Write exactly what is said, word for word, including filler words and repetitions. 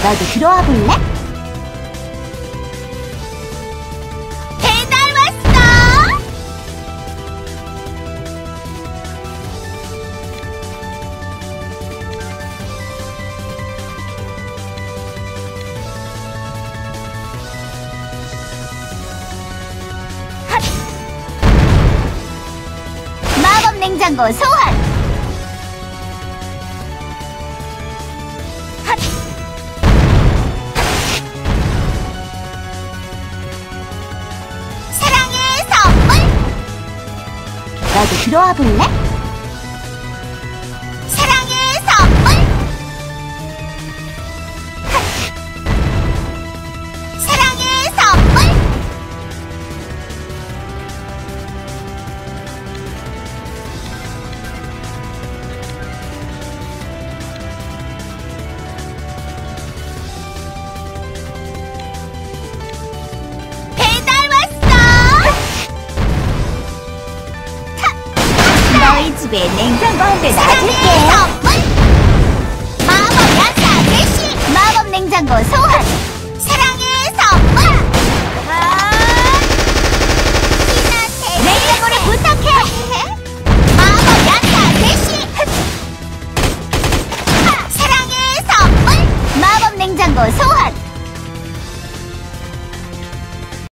너도 들어와 볼래? 배달 왔어! 핫! 마법 냉장고 소환! 너도 들어와 볼래? 사랑의 선물! 사랑의 선물! 배달 왔어! 너희 집에 냉장고 한 대 놔줄게. 마법 연사 개시! 마법 냉장고 소환! 사랑의 선물!